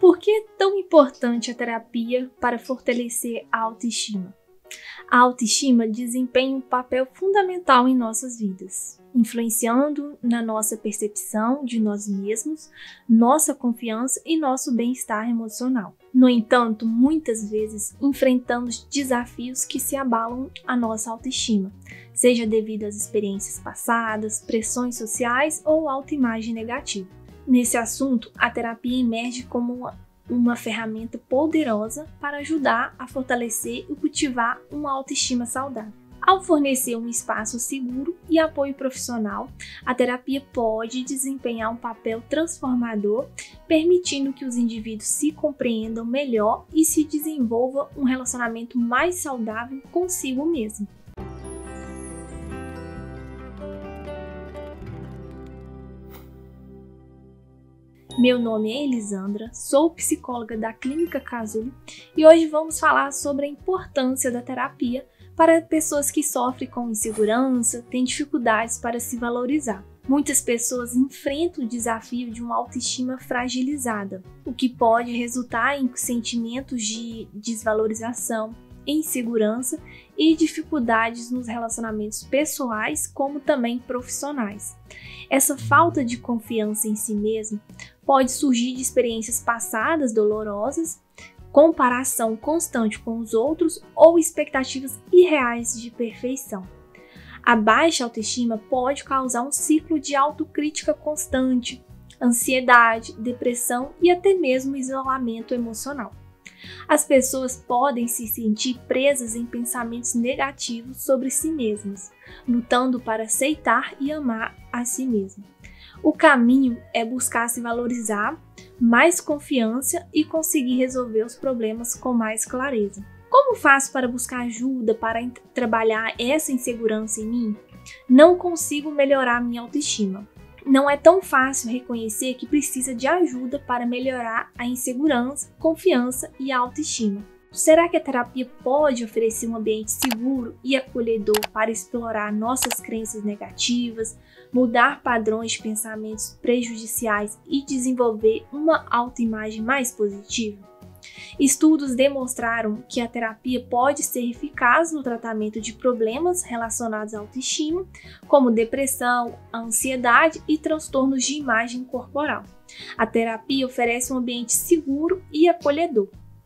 Por que é tão importante a terapia para fortalecer a autoestima? A autoestima desempenha um papel fundamental em nossas vidas, influenciando na nossa percepção de nós mesmos, nossa confiança e nosso bem-estar emocional. No entanto, muitas vezes enfrentamos desafios que se abalam a nossa autoestima, seja devido às experiências passadas, pressões sociais ou autoimagem negativa. Nesse assunto, a terapia emerge como uma ferramenta poderosa para ajudar a fortalecer e cultivar uma autoestima saudável. Ao fornecer um espaço seguro e apoio profissional, a terapia pode desempenhar um papel transformador, permitindo que os indivíduos se compreendam melhor e se desenvolva um relacionamento mais saudável consigo mesmo. Meu nome é Elisandra, sou psicóloga da Clínica Casulo e hoje vamos falar sobre a importância da terapia para pessoas que sofrem com insegurança, têm dificuldades para se valorizar. Muitas pessoas enfrentam o desafio de uma autoestima fragilizada, o que pode resultar em sentimentos de desvalorização, insegurança e dificuldades nos relacionamentos pessoais como também profissionais. Essa falta de confiança em si mesmo pode surgir de experiências passadas dolorosas, comparação constante com os outros ou expectativas irreais de perfeição. A baixa autoestima pode causar um ciclo de autocrítica constante, ansiedade, depressão e até mesmo isolamento emocional. As pessoas podem se sentir presas em pensamentos negativos sobre si mesmas, lutando para aceitar e amar a si mesma. O caminho é buscar se valorizar, mais confiança e conseguir resolver os problemas com mais clareza. Como faço para buscar ajuda para trabalhar essa insegurança em mim? Não consigo melhorar minha autoestima. Não é tão fácil reconhecer que precisa de ajuda para melhorar a insegurança, confiança e a autoestima. Será que a terapia pode oferecer um ambiente seguro e acolhedor para explorar nossas crenças negativas, mudar padrões de pensamentos prejudiciais e desenvolver uma autoimagem mais positiva? Estudos demonstraram que a terapia pode ser eficaz no tratamento de problemas relacionados à autoestima, como depressão, ansiedade e transtornos de imagem corporal. A terapia oferece um ambiente seguro e acolhedor.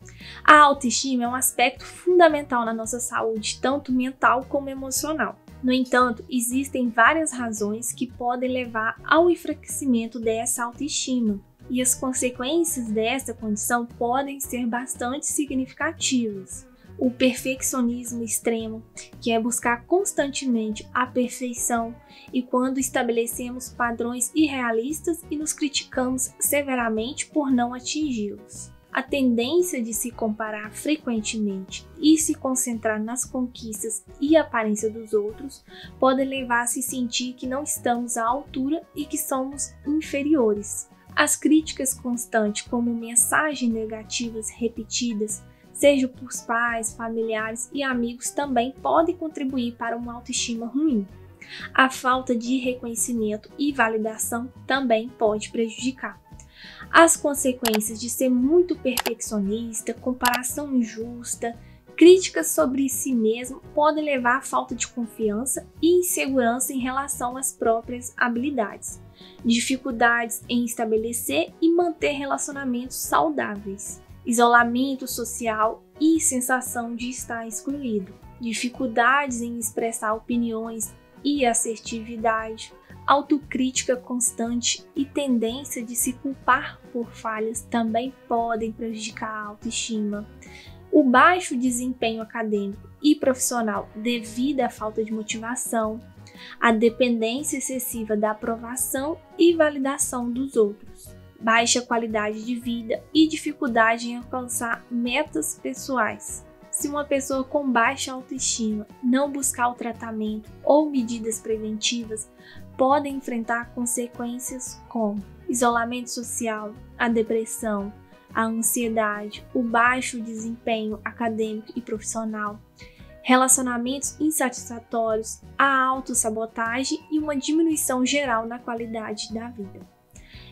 A autoestima é um aspecto fundamental na nossa saúde, tanto mental como emocional. No entanto, existem várias razões que podem levar ao enfraquecimento dessa autoestima, e as consequências dessa condição podem ser bastante significativas. O perfeccionismo extremo, que é buscar constantemente a perfeição, e quando estabelecemos padrões irrealistas e nos criticamos severamente por não atingi-los. A tendência de se comparar frequentemente e se concentrar nas conquistas e aparência dos outros pode levar a se sentir que não estamos à altura e que somos inferiores. As críticas constantes, como mensagens negativas repetidas, seja por pais, familiares e amigos, também podem contribuir para uma autoestima ruim. A falta de reconhecimento e validação também pode prejudicar. As consequências de ser muito perfeccionista, comparação injusta, críticas sobre si mesmo podem levar à falta de confiança e insegurança em relação às próprias habilidades, dificuldades em estabelecer e manter relacionamentos saudáveis, isolamento social e sensação de estar excluído, dificuldades em expressar opiniões e assertividade, autocrítica constante e tendência de se culpar por falhas também podem prejudicar a autoestima. O baixo desempenho acadêmico e profissional devido à falta de motivação, a dependência excessiva da aprovação e validação dos outros, baixa qualidade de vida e dificuldade em alcançar metas pessoais. Se uma pessoa com baixa autoestima não buscar o tratamento ou medidas preventivas, pode enfrentar consequências como isolamento social, a depressão, a ansiedade, o baixo desempenho acadêmico e profissional, relacionamentos insatisfatórios, a autossabotagem e uma diminuição geral na qualidade da vida.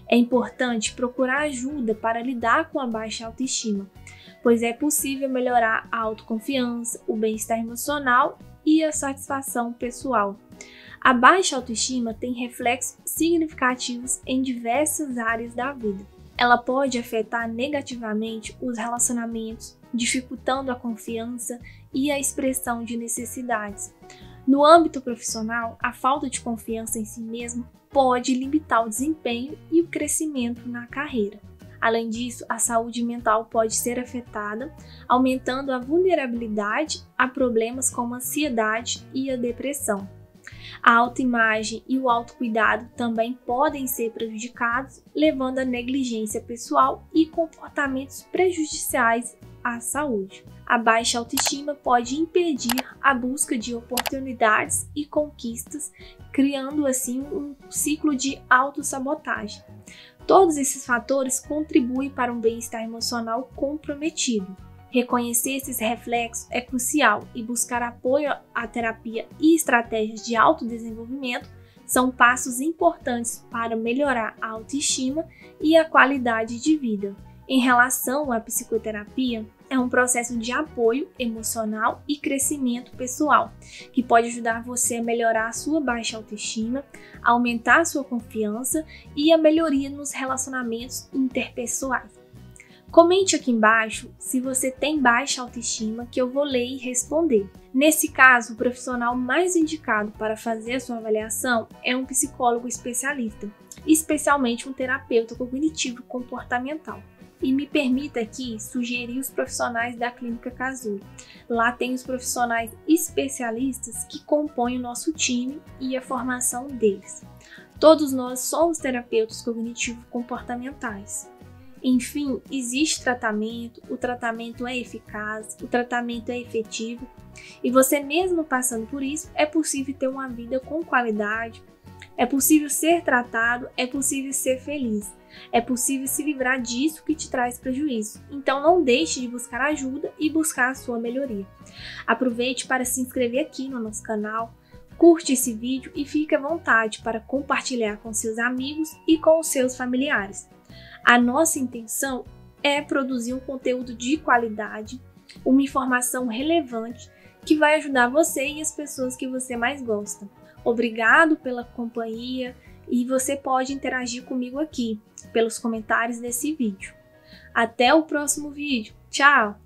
É importante procurar ajuda para lidar com a baixa autoestima, pois é possível melhorar a autoconfiança, o bem-estar emocional e a satisfação pessoal. A baixa autoestima tem reflexos significativos em diversas áreas da vida. Ela pode afetar negativamente os relacionamentos, dificultando a confiança e a expressão de necessidades. No âmbito profissional, a falta de confiança em si mesmo pode limitar o desempenho e o crescimento na carreira. Além disso, a saúde mental pode ser afetada, aumentando a vulnerabilidade a problemas como a ansiedade e a depressão. A autoimagem e o autocuidado também podem ser prejudicados, levando a negligência pessoal e comportamentos prejudiciais à saúde. A baixa autoestima pode impedir a busca de oportunidades e conquistas, criando assim um ciclo de autossabotagem. Todos esses fatores contribuem para um bem-estar emocional comprometido. Reconhecer esses reflexos é crucial e buscar apoio à terapia e estratégias de autodesenvolvimento são passos importantes para melhorar a autoestima e a qualidade de vida. Em relação à psicoterapia, é um processo de apoio emocional e crescimento pessoal, que pode ajudar você a melhorar a sua baixa autoestima, aumentar a sua confiança e a melhoria nos relacionamentos interpessoais. Comente aqui embaixo se você tem baixa autoestima, que eu vou ler e responder. Nesse caso, o profissional mais indicado para fazer a sua avaliação é um psicólogo especialista, especialmente um terapeuta cognitivo comportamental. E me permita aqui sugerir os profissionais da Clínica Casulo. Lá tem os profissionais especialistas que compõem o nosso time e a formação deles. Todos nós somos terapeutas cognitivo-comportamentais. Enfim, existe tratamento, o tratamento é eficaz, o tratamento é efetivo e você mesmo passando por isso, é possível ter uma vida com qualidade, é possível ser tratado, é possível ser feliz, é possível se livrar disso que te traz prejuízo. Então não deixe de buscar ajuda e buscar a sua melhoria. Aproveite para se inscrever aqui no nosso canal, curte esse vídeo e fique à vontade para compartilhar com seus amigos e com os seus familiares. A nossa intenção é produzir um conteúdo de qualidade, uma informação relevante que vai ajudar você e as pessoas que você mais gosta. Obrigado pela companhia e você pode interagir comigo aqui pelos comentários desse vídeo. Até o próximo vídeo. Tchau!